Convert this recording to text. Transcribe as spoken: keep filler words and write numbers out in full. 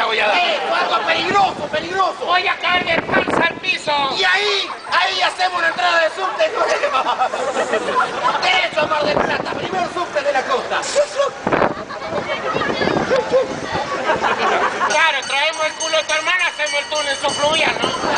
voy a dar. Eso, algo peligroso, peligroso. Voy a caer de panza al piso. Y ahí, ahí hacemos una entrada de subte nueva. Eso, Mar del Plata, primer subte de la costa. Claro, traemos el culo de tu hermana, hacemos el túnel subfluvial, ¿no?